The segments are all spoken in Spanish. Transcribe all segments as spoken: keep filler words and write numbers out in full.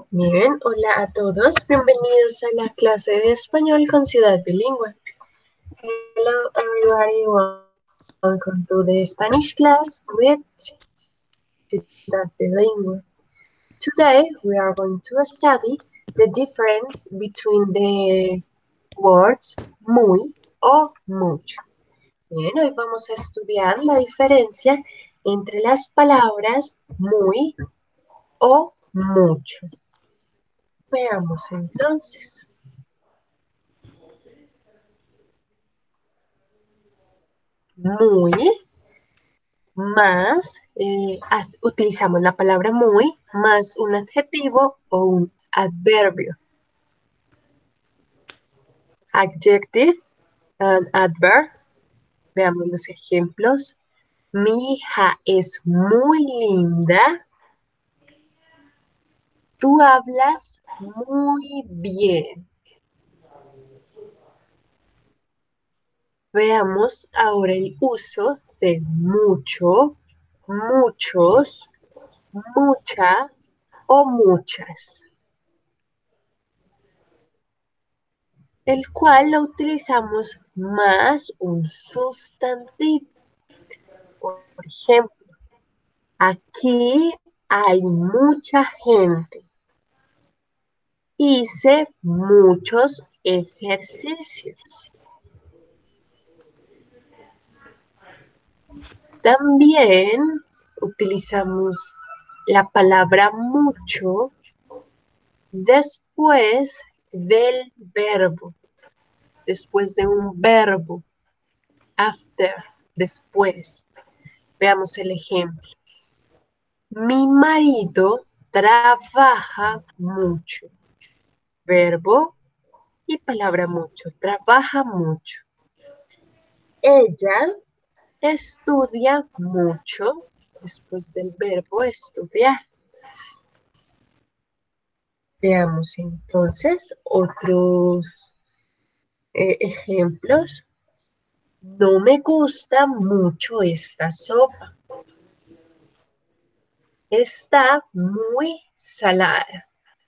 Bien, hola a todos, bienvenidos a la clase de español con Ciudad Bilingüe. Hello everybody, welcome to the Spanish class with Ciudad Bilingüe. Today we are going to study the difference between the words muy o mucho. Bien, hoy vamos a estudiar la diferencia entre las palabras muy o mucho. Veamos entonces. Muy más, eh, ad- utilizamos la palabra muy más un adjetivo o un adverbio. Adjective and adverb. Veamos los ejemplos. Mi hija es muy linda. Tú hablas muy bien. Veamos ahora el uso de mucho, muchos, mucha o muchas, el cual lo utilizamos más un sustantivo. Por ejemplo, aquí hay mucha gente. Hice muchos ejercicios. También utilizamos la palabra mucho después del verbo, después de un verbo, after, después. Veamos el ejemplo. Mi marido trabaja mucho. Verbo y palabra mucho. Trabaja mucho. Ella estudia mucho. Después del verbo estudiar. Veamos entonces otros eh, ejemplos. No me gusta mucho esta sopa. Está muy salada.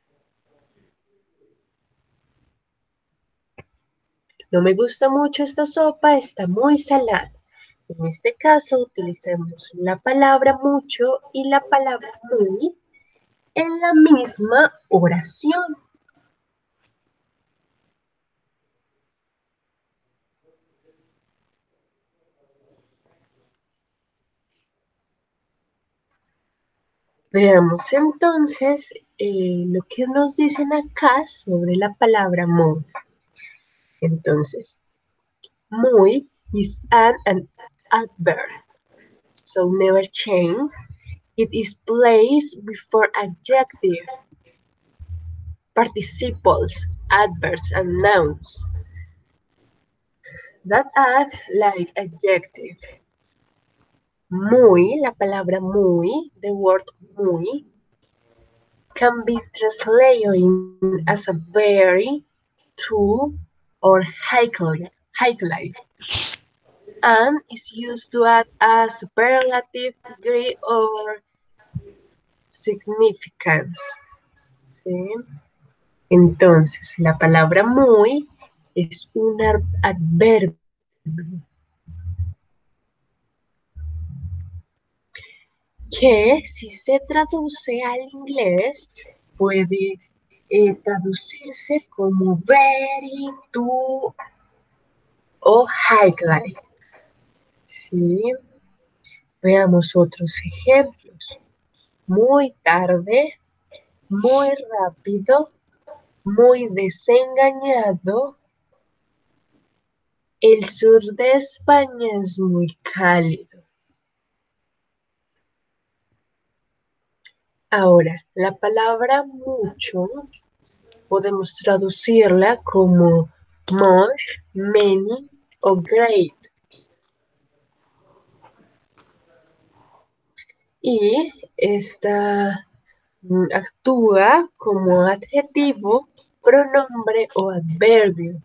No me gusta mucho esta sopa, está muy salada. En este caso utilizamos la palabra mucho y la palabra muy en la misma oración. Veamos entonces eh, lo que nos dicen acá sobre la palabra muy. Entonces, muy is an, an adverb, so never change. It is placed before adjective, participles, adverbs, and nouns that act like adjective. Muy, la palabra muy, the word muy, can be translated in as a very, to, or highlight, highlight, and is used to add a superlative degree or significance. ¿Sí? Entonces, la palabra muy es un adverbio que si se traduce al inglés puede eh, traducirse como very, to o highlight. ¿Sí? Veamos otros ejemplos. Muy tarde, muy rápido, muy desengañado. El sur de España es muy cálido. Ahora, la palabra mucho podemos traducirla como much, many o great. Y esta mm, actúa como adjetivo, pronombre o adverbio.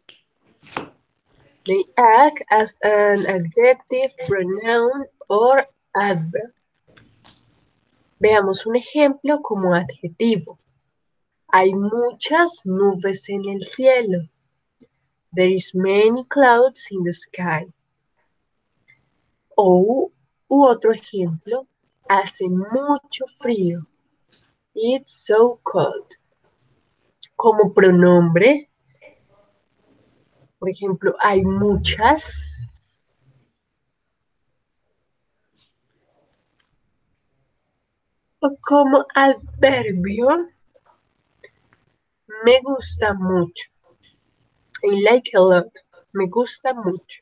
May act as an adjective, pronoun or adverb. Veamos un ejemplo como adjetivo. Hay muchas nubes en el cielo. There is many clouds in the sky. O u otro ejemplo, hace mucho frío. It's so cold. Como pronombre, por ejemplo, hay muchas. O como adverbio, me gusta mucho. I like a lot. Me gusta mucho.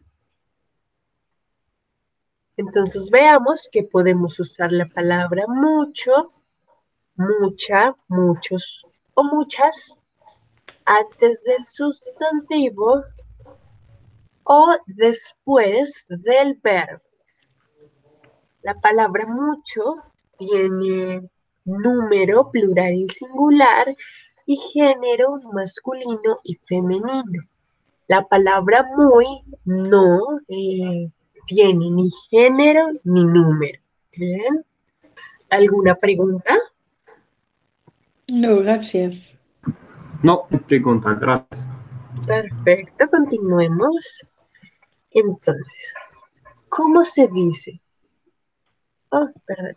Entonces veamos que podemos usar la palabra mucho, mucha, muchos o muchas antes del sustantivo o después del verbo. La palabra mucho tiene número plural y singular y género masculino y femenino. La palabra muy no eh, tiene ni género ni número. ¿Bien? ¿Alguna pregunta? No, gracias. No, pregunta, gracias. Perfecto, continuemos. Entonces, ¿cómo se dice? Oh, perdón.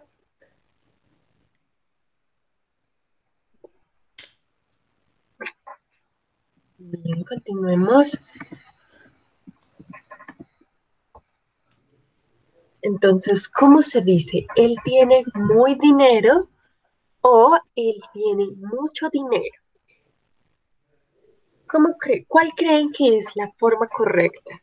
Bien, continuemos. Entonces, ¿cómo se dice? Él tiene muy dinero o él tiene mucho dinero. ¿Cómo cree? ¿Cuál creen que es la forma correcta?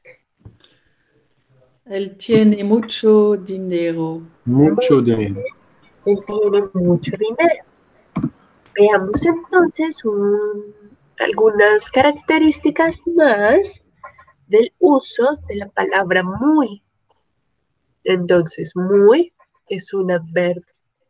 Él tiene mucho dinero. Mucho dinero. Él tiene mucho dinero. Veamos entonces un, algunas características más del uso de la palabra muy. Entonces, muy es un adverbio.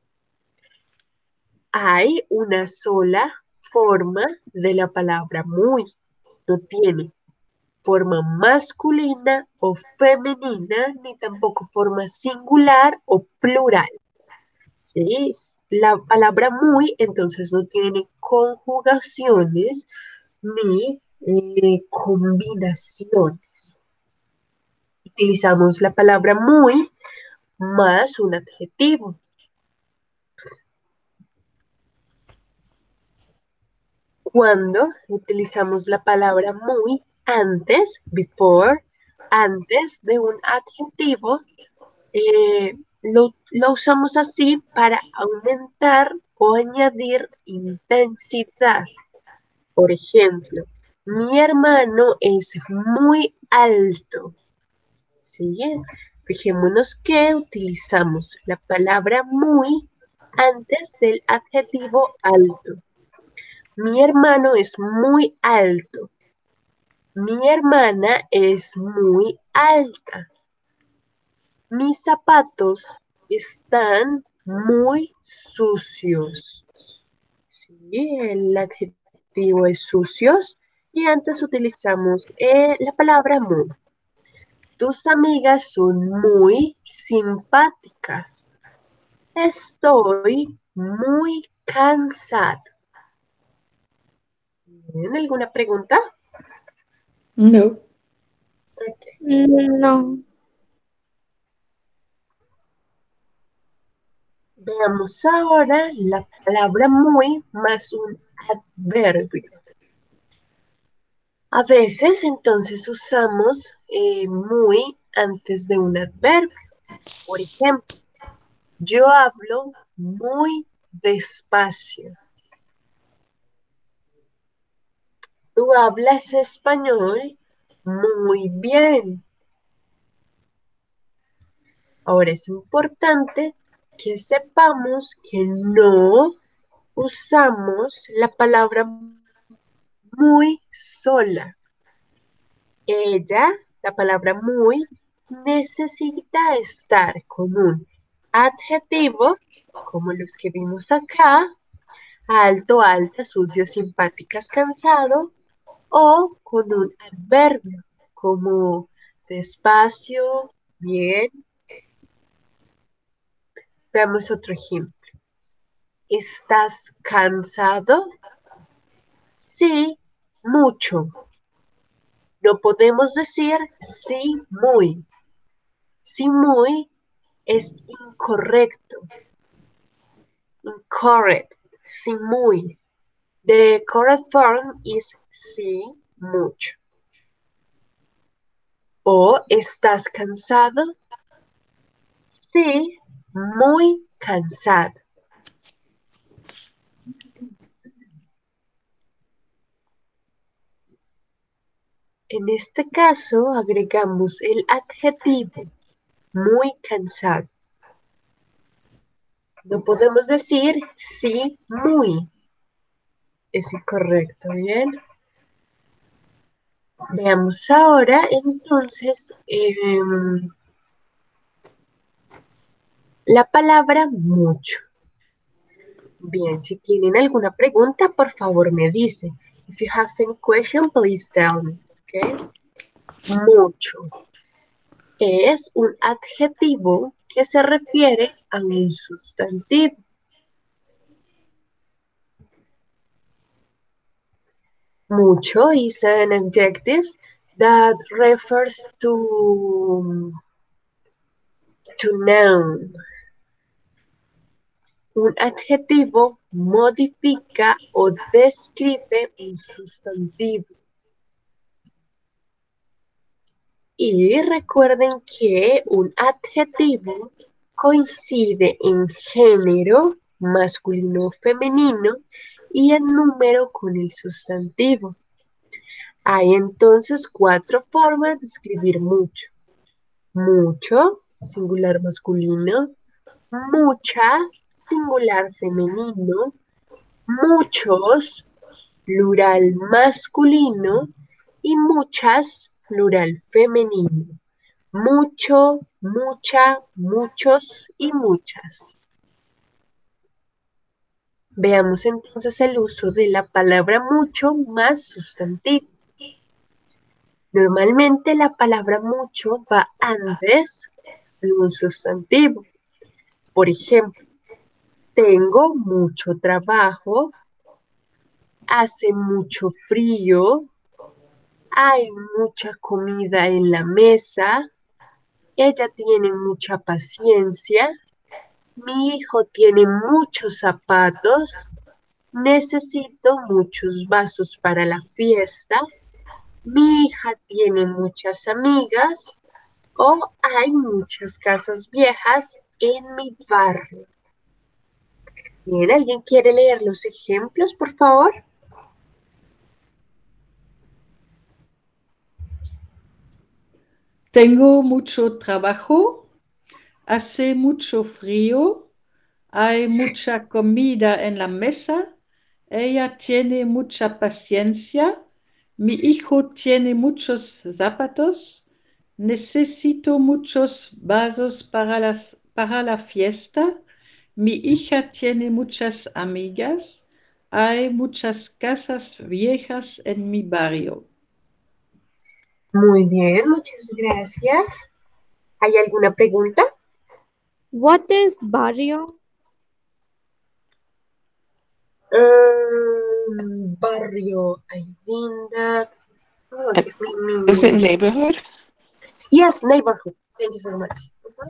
Hay una sola forma de la palabra muy. No tiene forma masculina o femenina, ni tampoco forma singular o plural. ¿Sí? La palabra muy entonces no tiene conjugaciones ni eh, combinaciones. Utilizamos la palabra muy más un adjetivo. Cuando utilizamos la palabra muy antes, before, antes de un adjetivo, eh, lo, lo usamos así para aumentar o añadir intensidad. Por ejemplo, mi hermano es muy alto. ¿Sí? Fijémonos que utilizamos la palabra muy antes del adjetivo alto. Mi hermano es muy alto. Mi hermana es muy alta. Mis zapatos están muy sucios. Sí, el adjetivo es sucios y antes utilizamos eh, la palabra muy. Tus amigas son muy simpáticas. Estoy muy cansado. ¿Tienen alguna pregunta? No. Okay. No. Veamos ahora la palabra muy más un adverbio. A veces entonces usamos eh, muy antes de un adverbio. Por ejemplo, yo hablo muy despacio. Tú hablas español muy bien. Ahora es importante que sepamos que no usamos la palabra muy sola. Ella, la palabra muy, necesita estar con un adjetivo, como los que vimos acá, alto, alta, sucio, simpáticas, cansado, o con un adverbio, como despacio, bien. Veamos otro ejemplo. ¿Estás cansado? sí, mucho. No podemos decir sí, muy. Sí, muy es incorrecto. Incorrect. Sí, muy. The correct form is sí, mucho. O ¿estás cansado? Sí, muy cansado. En este caso agregamos el adjetivo muy cansado. No podemos decir sí, muy. Es incorrecto, ¿bien? Veamos ahora entonces eh, la palabra mucho. Bien, si tienen alguna pregunta, por favor me dicen. If you have any question, please tell me, okay? Mucho es un adjetivo que se refiere a un sustantivo. Mucho is an adjective that refers to, to noun. Un adjetivo modifica o describe un sustantivo. Y recuerden que un adjetivo coincide en género, masculino o femenino, y en número con el sustantivo. Hay entonces cuatro formas de escribir mucho. Mucho, singular masculino. Mucha, singular femenino. Muchos, plural masculino. Y muchas, plural femenino. Mucho, mucha, muchos y muchas. Veamos entonces el uso de la palabra mucho más sustantivo. Normalmente la palabra mucho va antes de un sustantivo. Por ejemplo, tengo mucho trabajo, hace mucho frío, hay mucha comida en la mesa, ella tiene mucha paciencia, mi hijo tiene muchos zapatos, necesito muchos vasos para la fiesta, mi hija tiene muchas amigas o hay muchas casas viejas en mi barrio. Bien, ¿alguien quiere leer los ejemplos, por favor? Tengo mucho trabajo, hace mucho frío, hay mucha comida en la mesa, ella tiene mucha paciencia, mi hijo tiene muchos zapatos, necesito muchos vasos para, las, para la fiesta, mi hija tiene muchas amigas, hay muchas casas viejas en mi barrio. Muy bien, muchas gracias. ¿Hay alguna pregunta? What is barrio? Um, barrio, I think that... Oh, give me a minute. Is it neighborhood? Yes, neighborhood. Thank you so much. Uh-huh.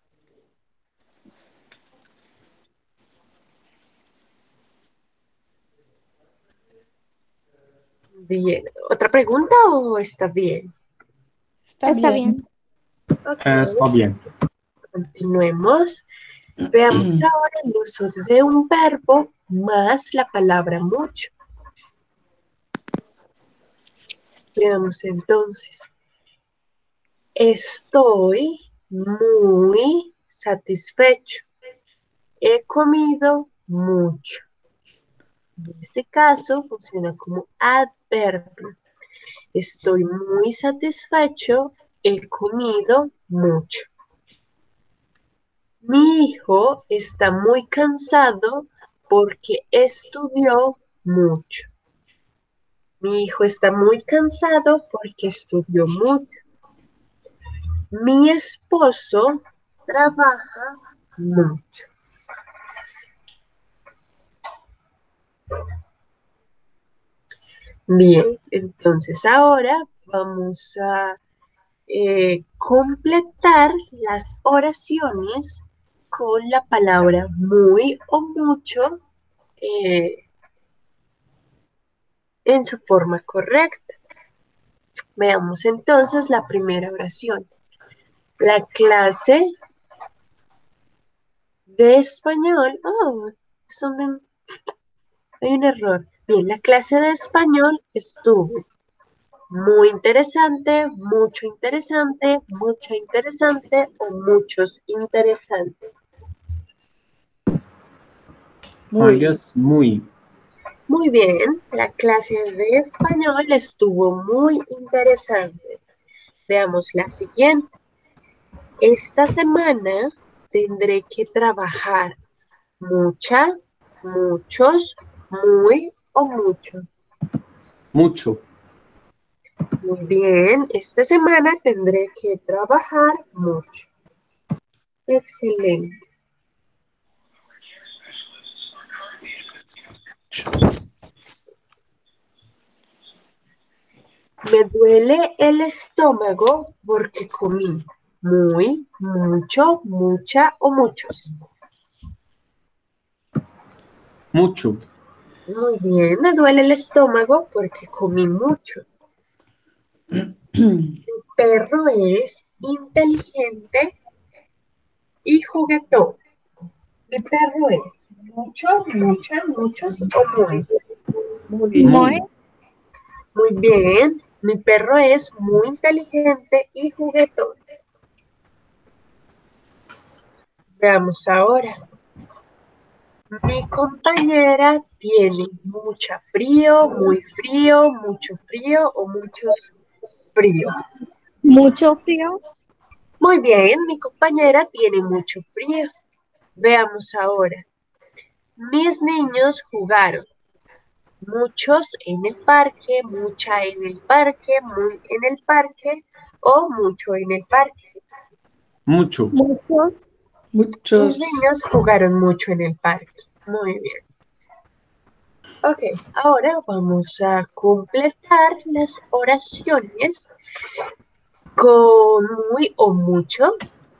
Bien. ¿Otra pregunta o está bien? Está, Está bien. bien. Ok, Eh, está bien. continuemos. Veamos ahora el uso de un verbo más la palabra mucho. Veamos entonces. Estoy muy satisfecho. He comido mucho. En este caso funciona como adverbio. Estoy muy satisfecho. He comido mucho. Mi hijo está muy cansado porque estudió mucho. Mi hijo está muy cansado porque estudió mucho. Mi esposo trabaja mucho. Bien, entonces ahora vamos a eh, completar las oraciones con la palabra muy o mucho eh, en su forma correcta. Veamos entonces la primera oración. La clase de español. Oh, es donde hay un error. Bien, la clase de español estuvo muy interesante, mucho interesante, mucha interesante o muchos interesantes. I Muy. guess muy. Muy bien, la clase de español estuvo muy interesante. Veamos la siguiente. Esta semana tendré que trabajar mucha, muchos, muy o mucho. Mucho. Muy bien, esta semana tendré que trabajar mucho. Excelente. Me duele el estómago porque comí muy, mucho, mucha o muchos. Mucho. Muy bien, me duele el estómago porque comí mucho. Mi perro es inteligente y juguetón. Mi perro es mucho, mucha, muchos o muy. Muy. Muy. Muy bien, mi perro es muy inteligente y juguetón. Veamos ahora. Mi compañera tiene mucho frío, muy frío, mucho frío o mucho frío. Mucho frío. Muy bien, mi compañera tiene mucho frío. Veamos ahora. Mis niños jugaron. Muchos en el parque, mucha en el parque, muy en el parque o mucho en el parque. Mucho. Muchos. Muchos. Mis niños jugaron mucho en el parque. Muy bien. Ok, ahora vamos a completar las oraciones con muy o mucho.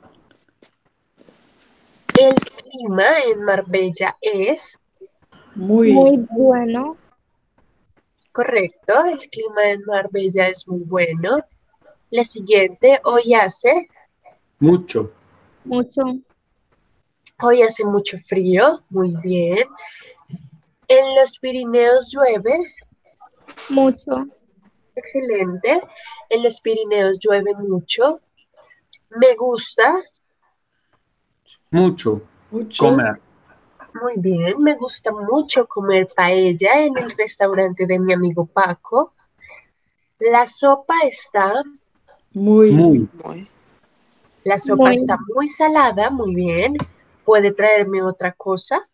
El clima en Marbella es Muy. Muy bueno. correcto. El clima en Marbella es muy bueno. La siguiente, hoy hace, Mucho. Mucho. hoy hace mucho frío. Muy bien. En los Pirineos llueve. Mucho. Excelente. En los Pirineos llueve mucho. Me gusta. Mucho. Mucho. Comer. Muy bien, me gusta mucho comer paella en el restaurante de mi amigo Paco. La sopa está, Muy. Muy. Muy. la sopa Muy. está muy salada, muy bien. ¿Puede traerme otra cosa?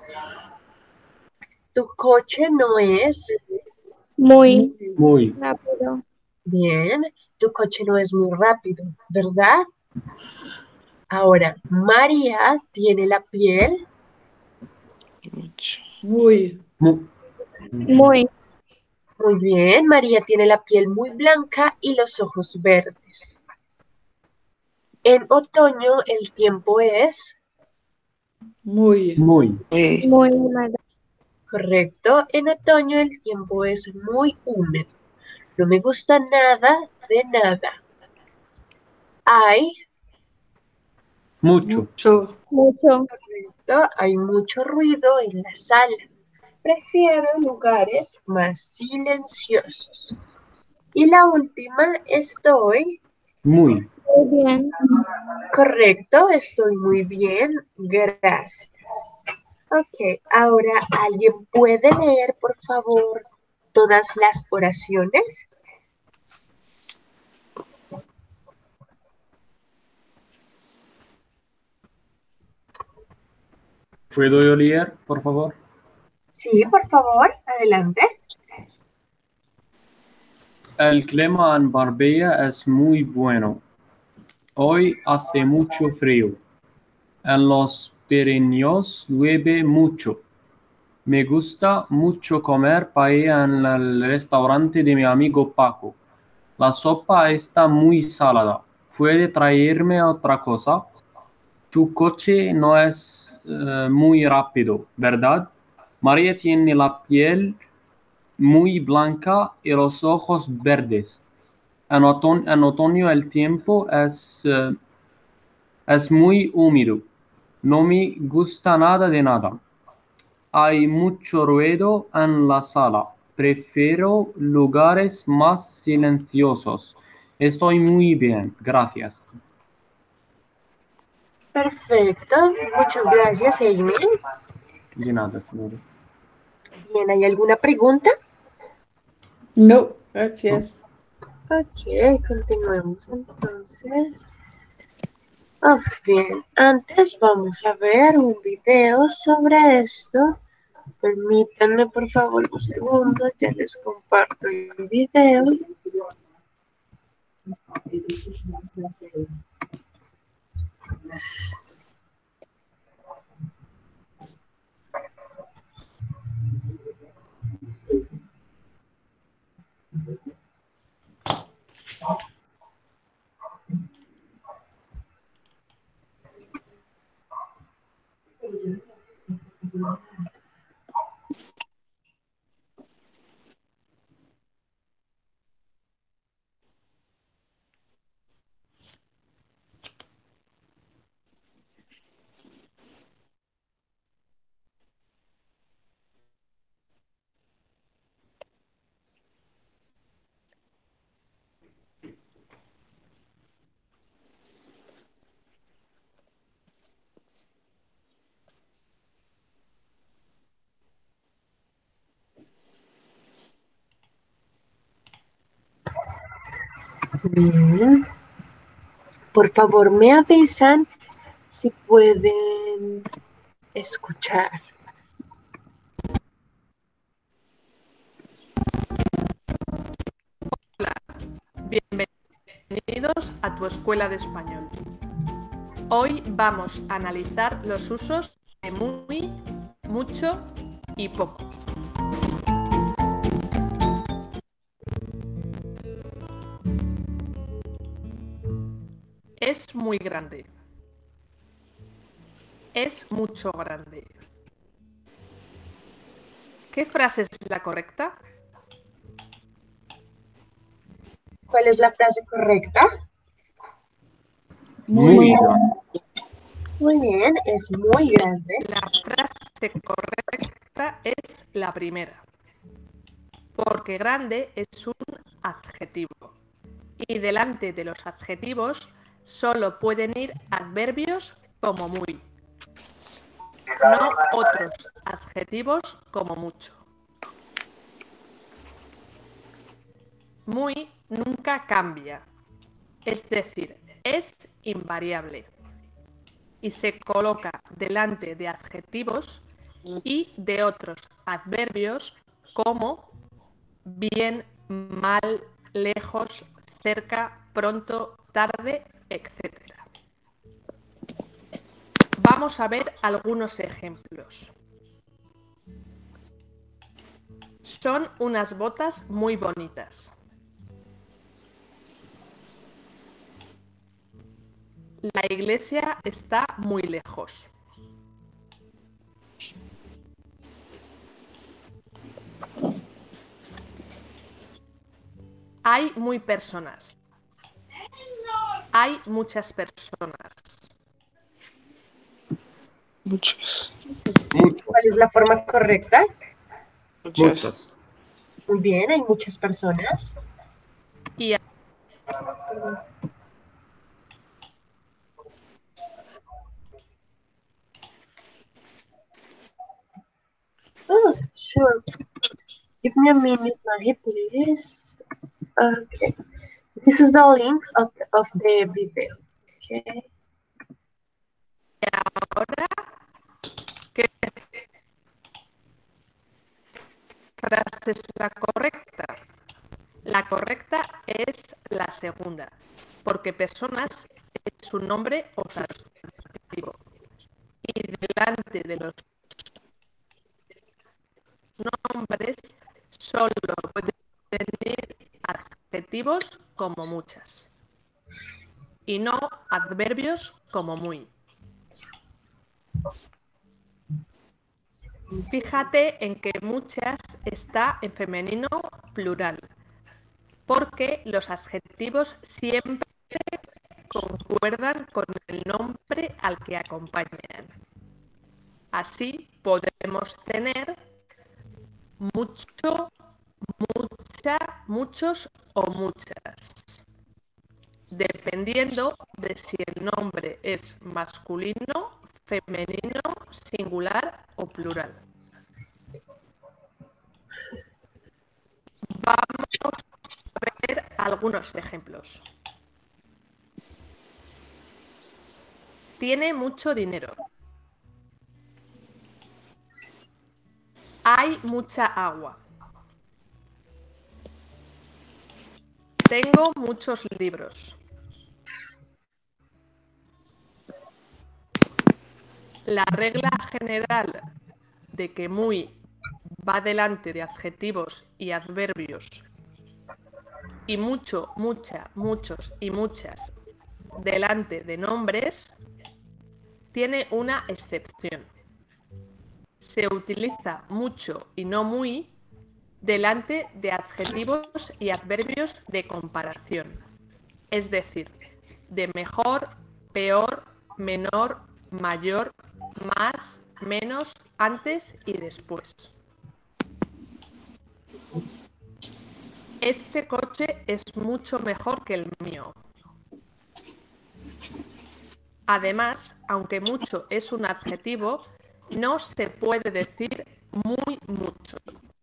Tu coche no es, Muy Muy. rápido. bien, tu coche no es muy rápido, ¿verdad? Ahora, María tiene la piel, Mucho. Muy. Mu- Muy. muy bien, María tiene la piel muy blanca y los ojos verdes. En otoño el tiempo es, Muy. Muy. Muy. Muy húmedo. correcto, en otoño el tiempo es muy húmedo. No me gusta nada de nada. Hay, Mucho. Mucho. Mucho. correcto, hay mucho ruido en la sala. Prefiero lugares más silenciosos. Y la última, estoy, Muy. Muy bien. correcto, estoy muy bien, gracias. Ok, ahora alguien puede leer, por favor, todas las oraciones. ¿Puedo yo leer, por favor? Sí, por favor, adelante. El clima en Marbella es muy bueno. Hoy hace mucho frío. En los Pirineos llueve mucho. Me gusta mucho comer paella en el restaurante de mi amigo Paco. La sopa está muy salada. ¿Puede traerme otra cosa? Tu coche no es eh, muy rápido, ¿verdad? María tiene la piel muy blanca y los ojos verdes. En otoño, en otoño el tiempo es, eh, es muy húmedo. No me gusta nada de nada. Hay mucho ruido en la sala. Prefiero lugares más silenciosos. Estoy muy bien, gracias. Perfecto. Muchas gracias, Amy. De nada, señora. Bien, ¿hay alguna pregunta? No, gracias. Ok, continuemos entonces. Ah, bien, antes vamos a ver un video sobre esto. Permítanme por favor un segundo, ya les comparto el video. Bien. Por favor, me avisan si pueden escuchar. Bienvenidos a tu escuela de español. Hoy vamos a analizar los usos de muy, mucho y poco. Es muy grande. Es mucho grande. ¿Qué frase es la correcta? ¿Cuál es la frase correcta? Muy grande. Muy bien, es muy grande. La frase correcta es la primera, porque grande es un adjetivo y delante de los adjetivos solo pueden ir adverbios como muy, no otros adjetivos como mucho. Muy nunca cambia, es decir, es invariable y se coloca delante de adjetivos y de otros adverbios como bien, mal, lejos, cerca, pronto, tarde, etcétera. Vamos a ver algunos ejemplos. Son unas botas muy bonitas. La iglesia está muy lejos. Hay muy personas. Hay muchas personas. Muchas. Mucho. ¿Cuál es la forma correcta? Muchas. Muchas. Muy bien, hay muchas personas. Y Oh, sure. Give me a minute, Mahi, please. Okay. This is the link of the, of the video. Okay. ahora, ¿qué frase es la correcta? La correcta es la segunda, porque personas es un nombre o sustantivo. Y delante de los nombres solo pueden ir adjetivos como muchas y no adverbios como muy. Fíjate en que muchas está en femenino plural, porque los adjetivos siempre concuerdan con el nombre al que acompañan. Así podemos tener mucho, mucha, muchos o muchas, dependiendo de si el nombre es masculino, femenino, singular o plural. Vamos a ver algunos ejemplos. Tiene mucho dinero. Hay mucha agua. Tengo muchos libros. La regla general de que muy va delante de adjetivos y adverbios y mucho, mucha, muchos y muchas delante de nombres tiene una excepción. Se utiliza mucho y no muy delante de adjetivos y adverbios de comparación, es decir, de mejor, peor, menor, mayor, más, menos, antes y después. Este coche es mucho mejor que el mío. Además, aunque mucho es un adjetivo, no se puede decir muy mucho,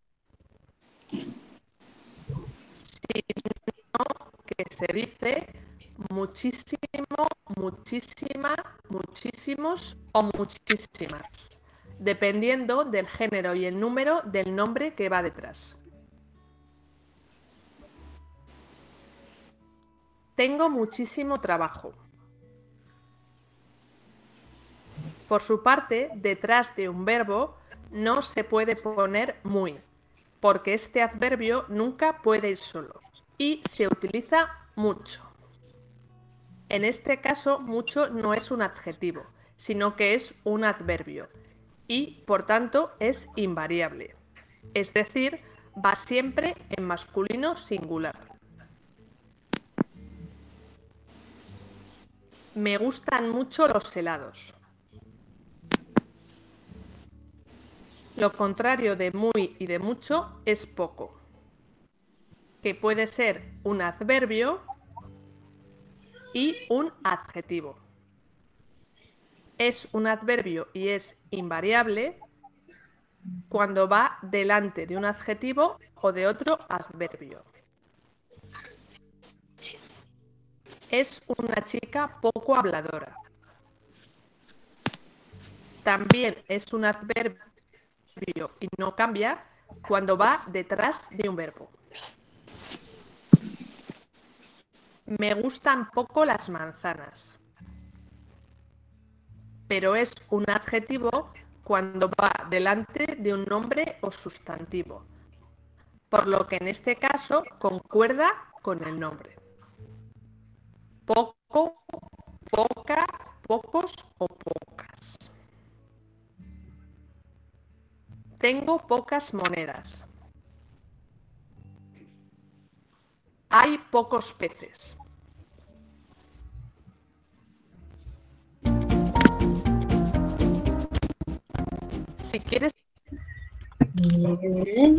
sino que se dice muchísimo, muchísima, muchísimos o muchísimas, dependiendo del género y el número del nombre que va detrás. Tengo muchísimo trabajo. Por su parte, detrás de un verbo no se puede poner muy, porque este adverbio nunca puede ir solo y se utiliza mucho. En este caso, mucho no es un adjetivo, sino que es un adverbio y, por tanto, es invariable. Es decir, va siempre en masculino singular. Me gustan mucho los helados. Lo contrario de muy y de mucho es poco, que puede ser un adverbio y un adjetivo. Es un adverbio y es invariable cuando va delante de un adjetivo o de otro adverbio. Es una chica poco habladora. También es un adverbio y no cambia cuando va detrás de un verbo. Me gustan poco las manzanas, pero es un adjetivo cuando va delante de un nombre o sustantivo, por lo que en este caso concuerda con el nombre. Poco, poca, pocos o pocas. Tengo pocas monedas. Hay pocos peces. Si quieres... Bien.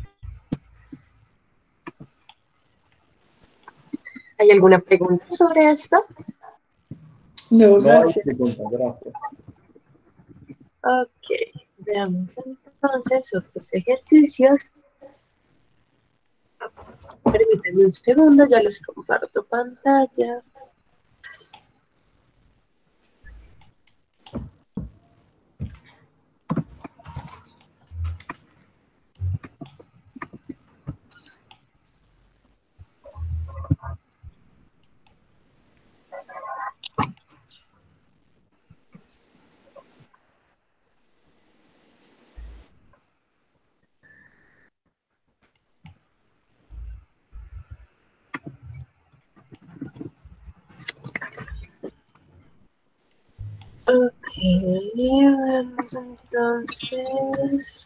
¿Hay alguna pregunta sobre esto? No, No hay gracias. pregunta, gracias. Ok, veamos entonces otros ejercicios. Permítanme un segundo, ya les comparto pantalla. veamos entonces.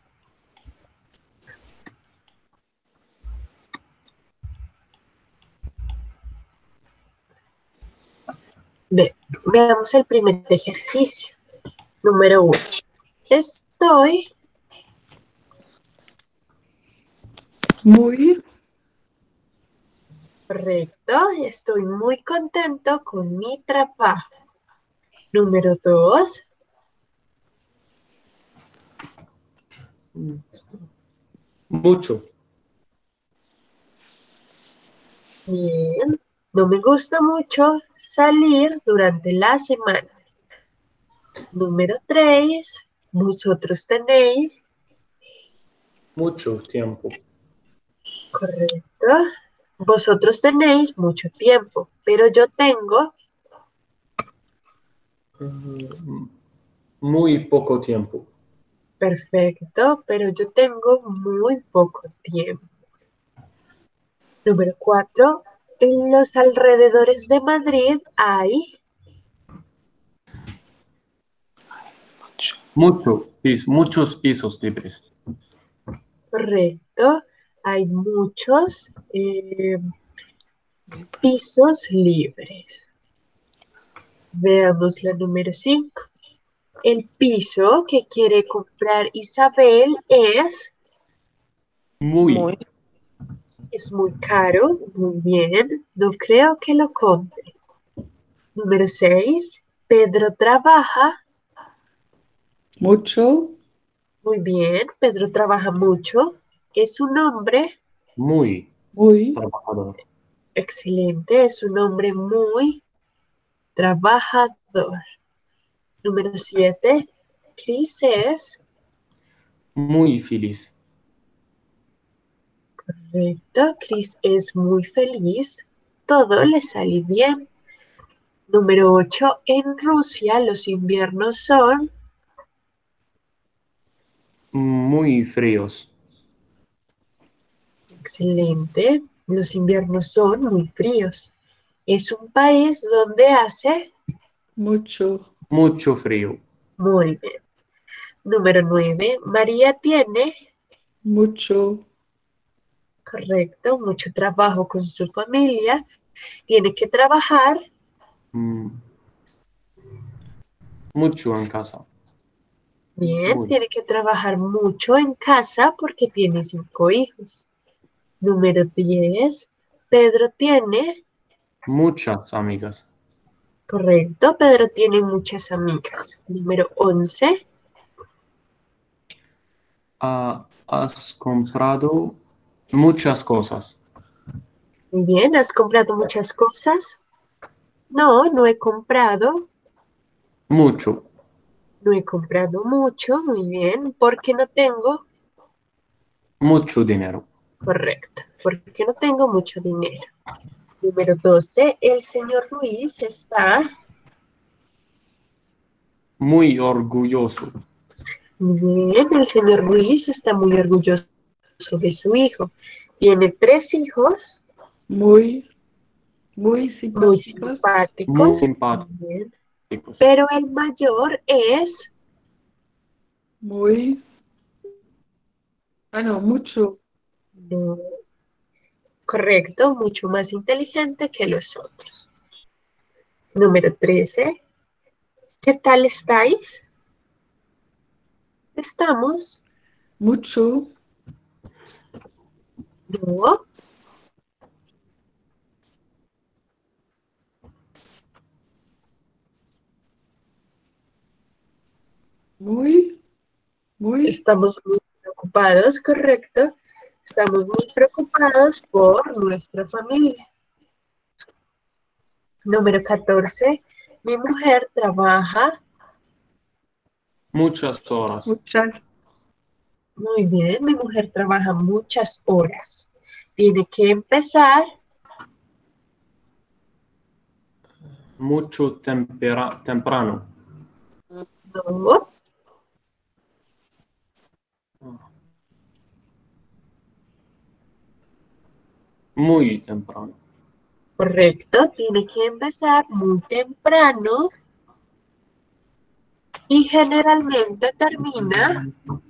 Ve- veamos el primer ejercicio. Número uno. Estoy Muy. correcto. Estoy muy contento con mi trabajo. Número dos. Mucho. Bien. No me gusta mucho salir durante la semana. Número tres. Vosotros tenéis. Mucho tiempo. Correcto. Vosotros tenéis mucho tiempo, pero yo tengo Mm, Muy poco tiempo. perfecto, pero yo tengo muy poco tiempo. Número cuatro. En los alrededores de Madrid hay, Mucho. Mucho, pis- muchos pisos libres. correcto, hay muchos eh, pisos libres. Veamos la número cinco. El piso que quiere comprar Isabel es, Muy. Muy. es muy caro, muy bien, no creo que lo compre. Número seis. Pedro trabaja, Mucho. muy bien, Pedro trabaja mucho, es un hombre, Muy Muy. trabajador. excelente, es un hombre muy trabajador. Número siete. Cris es, Muy feliz. correcto, Cris es muy feliz, todo le sale bien. Número ocho. En Rusia los inviernos son, Muy fríos. excelente, los inviernos son muy fríos. Es un país donde hace, Mucho. Mucho frío. muy bien. Número nueve. María tiene, Mucho. correcto, mucho trabajo con su familia, tiene que trabajar, Mm, Mucho en casa. bien, Muy. tiene que trabajar mucho en casa porque tiene cinco hijos. Número diez. Pedro tiene, Muchas amigas. correcto, Pedro tiene muchas amigas. Número once. Ah, has comprado muchas cosas. Muy bien, ¿has comprado muchas cosas? No, no he comprado, Mucho. no he comprado mucho, muy bien, porque no tengo, Mucho dinero. correcto, porque no tengo mucho dinero. Número doce. El señor Ruiz está, Muy orgulloso. muy bien, el señor Ruiz está muy orgulloso de su hijo. Tiene tres hijos Muy. Muy muy simpáticos. Muy simpáticos, muy simpáticos. bien, pero el mayor es, Muy. Ah, no, mucho. no, correcto, mucho más inteligente que los otros. Número trece. ¿Qué tal estáis? Estamos, Mucho. no, Muy. Muy. estamos muy preocupados, correcto. Estamos muy preocupados por nuestra familia. Número catorce. Mi mujer trabaja, Muchas horas. Muchas. muy bien, mi mujer trabaja muchas horas. Tiene que empezar, Mucho tempera- temprano. no, Muy temprano. correcto, tiene que empezar muy temprano, y generalmente termina,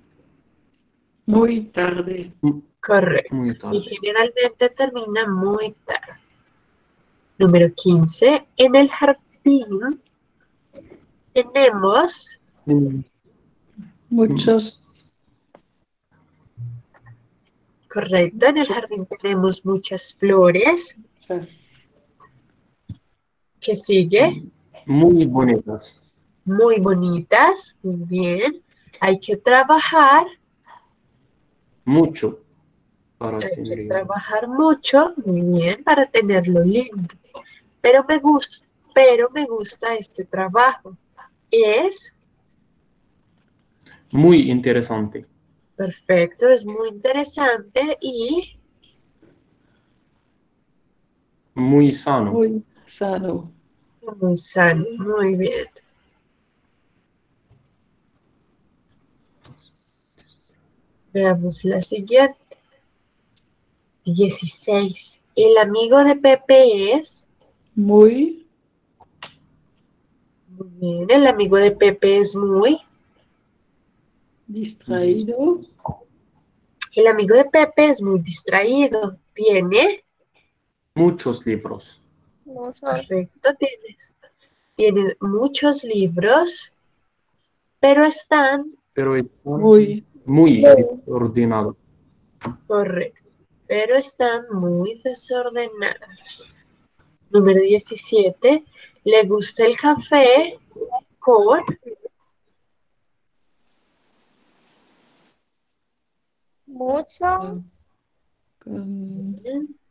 Muy tarde. correcto, Muy y tarde. generalmente termina muy tarde. Número quince, en el jardín tenemos, Mm, Muchos. correcto, en el jardín tenemos muchas flores. muchas. ¿Qué sigue? Muy bonitas. Muy bonitas, muy bien. Hay que trabajar, Mucho para hay que tener eso. trabajar mucho, muy bien, para tenerlo lindo. Pero me gusta, pero me gusta este trabajo. Es Muy interesante. perfecto, es muy interesante y Muy sano. Muy sano. muy sano. Muy bien. Veamos la siguiente. dieciséis. El amigo de Pepe es, Muy muy bien, el amigo de Pepe es muy, distraído. el amigo de Pepe es muy distraído. Tiene, Muchos libros. Muchos. perfecto, tiene, tiene muchos libros, pero están, Pero está Muy. muy Muy. desordenado. correcto, pero están muy desordenados. Número diecisiete. Le gusta el café con, Mucho. Con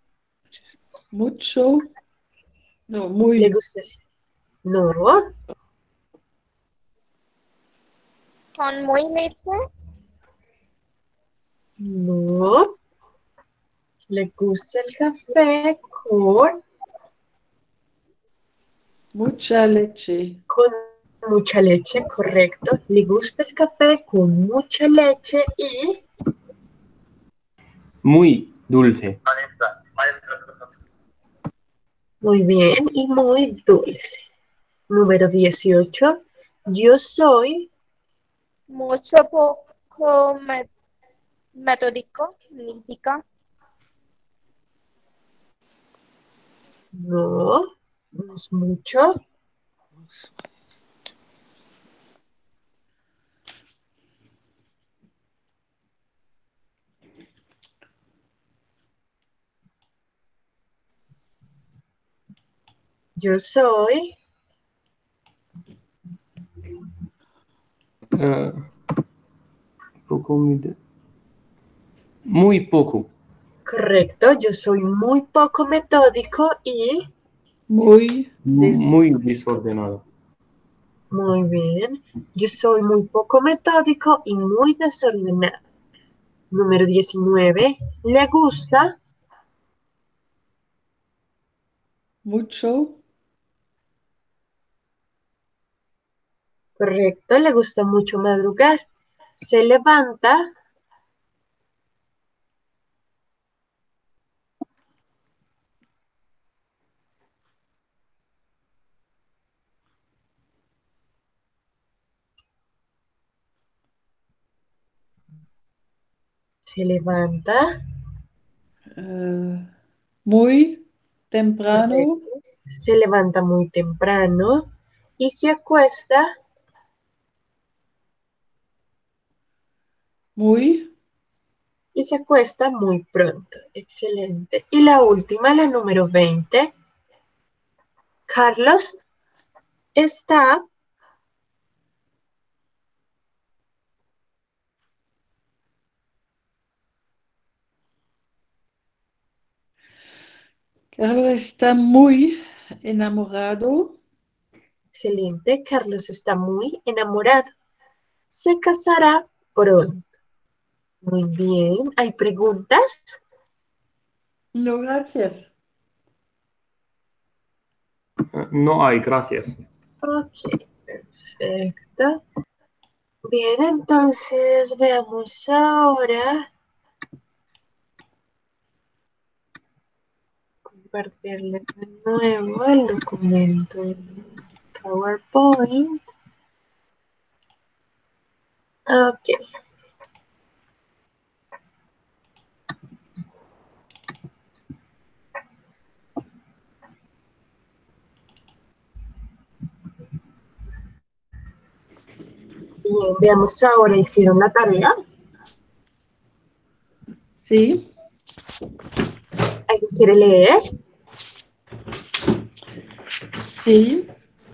mucho. No, muy. le gusta, no, Con muy leche. no, le gusta el café con, Mucha leche. con mucha leche, correcto. Le gusta el café con mucha leche y, Muy dulce. muy bien, y muy dulce. Número dieciocho. Yo soy, Mucho poco me- metódico. Lítica. no, no es mucho. Yo soy, Eh, poco muy, muy poco. correcto, yo soy muy poco metódico y, Muy. Des- Muy desordenado. muy bien, yo soy muy poco metódico y muy desordenado. Número diecinueve. Le gusta, mucho. correcto, le gusta mucho madrugar. Se levanta, se levanta, eh, muy temprano. correcto, se levanta muy temprano y se acuesta, Muy. y se acuesta muy pronto. Excelente. Y la última, la número veinte. Carlos está, Carlos está muy enamorado. excelente, Carlos está muy enamorado. Se casará pronto. Muy bien. ¿Hay preguntas? No, gracias. Eh, No hay, gracias. Ok, perfecto. Bien, entonces veamos ahora. Compartirles de nuevo el documento en PowerPoint. Ok. Bien, veamos ahora, ¿hicieron la tarea? Sí. ¿Alguien quiere leer? Sí.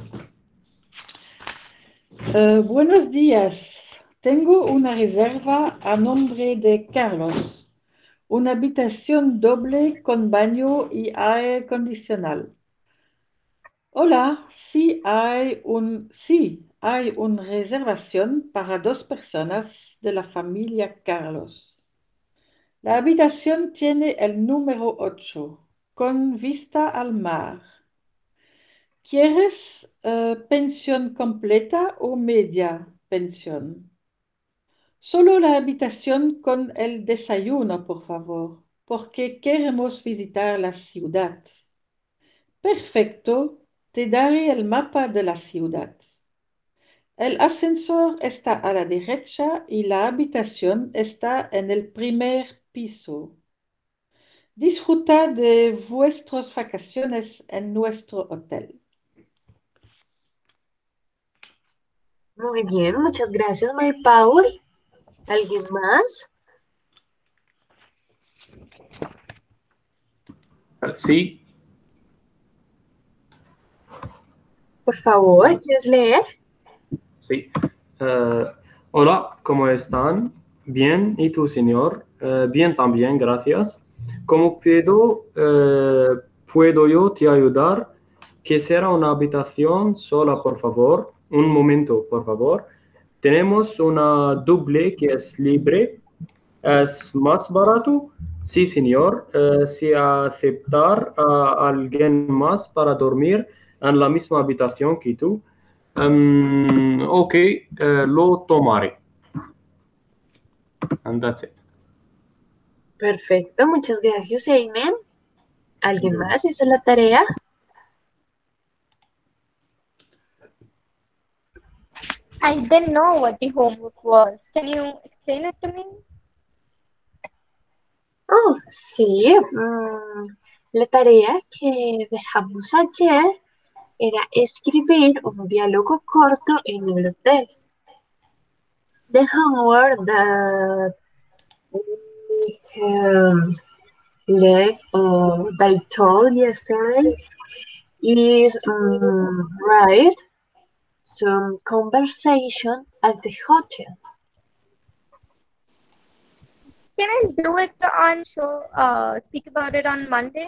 Eh, buenos días. Tengo una reserva a nombre de Carlos. Una habitación doble con baño y aire acondicionado. Hola, sí hay un, sí, hay una reservación para dos personas de la familia Carlos. La habitación tiene el número ocho, con vista al mar. ¿Quieres eh, pensión completa o media pensión? Solo la habitación con el desayuno, por favor, porque queremos visitar la ciudad. Perfecto, te daré el mapa de la ciudad. El ascensor está a la derecha y la habitación está en el primer piso. Disfruta de vuestras vacaciones en nuestro hotel. Muy bien, muchas gracias, Mary Paul. ¿Alguien más? Sí, Por favor, ¿quieres leer? sí. Eh, hola, ¿cómo están? Bien, ¿y tú, señor? Eh, bien también, gracias. ¿Cómo puedo, eh, puedo yo te ayudar? Quisiera una habitación sola, por favor. Un momento, por favor. Tenemos una doble que es libre. ¿Es más barato? Sí, señor. Eh, si aceptar a alguien más para dormir en la misma habitación que tú. Em, ok, eh, lo tomaré. And that's it. Perfecto, muchas gracias, Amen. ¿Alguien más hizo la tarea? I didn't know what the homework was. Can you explain it to me? Oh, sí. mm, la tarea que dejamos ayer era escribir un diálogo corto en el hotel. The homework that we um, le- uh, that I told yesterday is um, write some conversation at the hotel. Can I do it on show, uh, speak about it on Monday?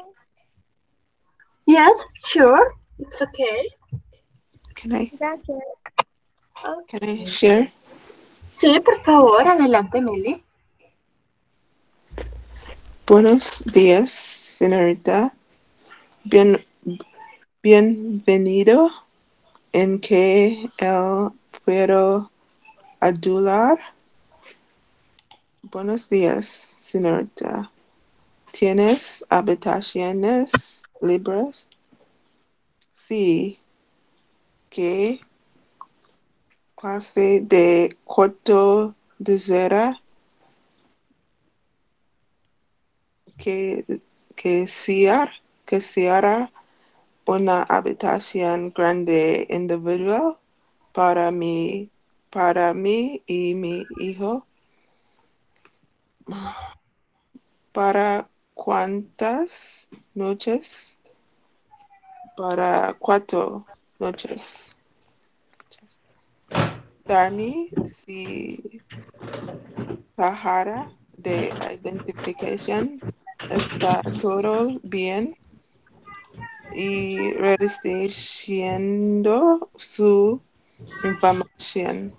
Yes, sure, it's okay. Can I Gracias. can I Okay. share? Sí, por favor, adelante, Meli. Buenos días, señorita. Bien, bienvenido. ¿En qué el puedo ayudar? Buenos días, señorita. ¿Tienes habitaciones libres? Sí. ¿Qué clase de cuarto desea? Que, que sea, que sea una habitación grande individual para mí, para mí y mi hijo. ¿Para cuántas noches? Para cuatro noches. Darme si Sahara de identificación está todo bien y redistribuyendo su información.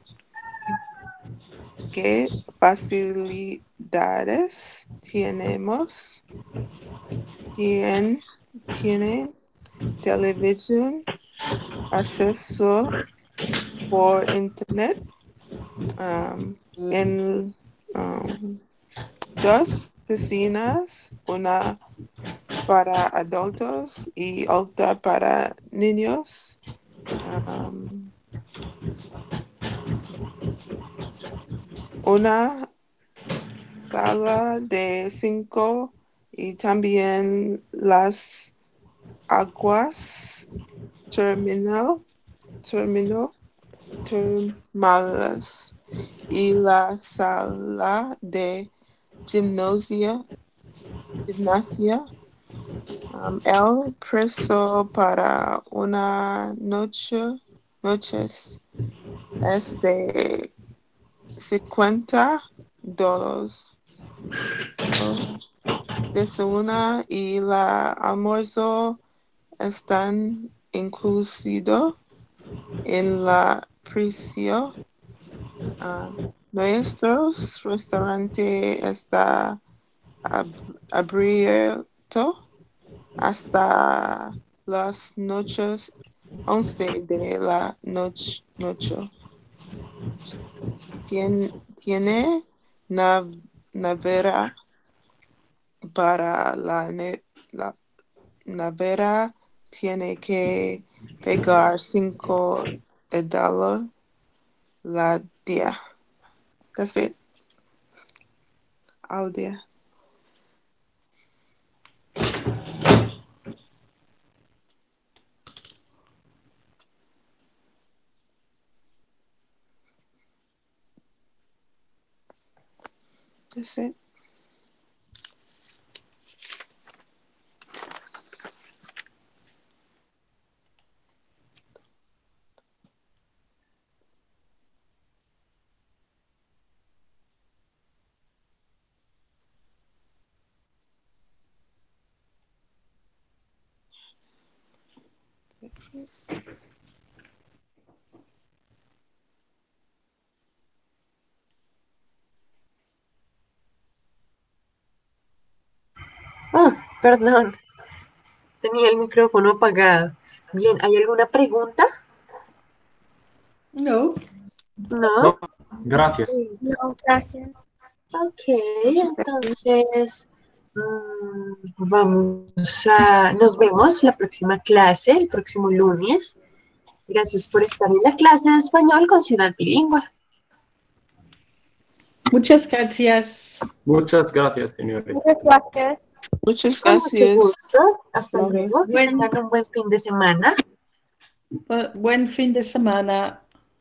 ¿Qué facilidades tenemos? ¿Quién tiene televisión, acceso por internet? Um, en um, dos piscinas, una para adultos y otra para niños. Um, una sala de cinco y también las aguas terminal, terminal, termales y la sala de gimnasia, gimnasia. Um, el precio para una noche, noches es de cincuenta dólares. Desayuno y la almuerzo están incluidos en la precio. Uh, nuestro restaurante está ab- abierto hasta las noches once de la noche. noche. Tien- tiene nav- nevera para la, ne- la nevera. Tiene que pagar cinco dólares la día. That's it. Al día. That's it. Ah, perdón, tenía el micrófono apagado. Bien, ¿hay alguna pregunta? No. No. No, gracias. No, gracias. Ok, entonces mm, vamos a, nos vemos la próxima clase, el próximo lunes. Gracias por estar en la clase de español con Ciudad Bilingüe. Muchas gracias. Muchas gracias, señorita. Muchas gracias. Muchas Con mucho gracias. gusto. Hasta Vamos. luego. Que Buen- tengan un buen fin de semana. Bu- Buen fin de semana.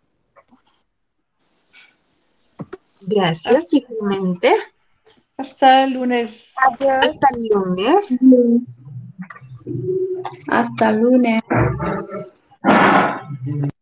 Gracias, igualmente. Hasta el lunes. Adiós. Hasta el lunes. Hasta lunes.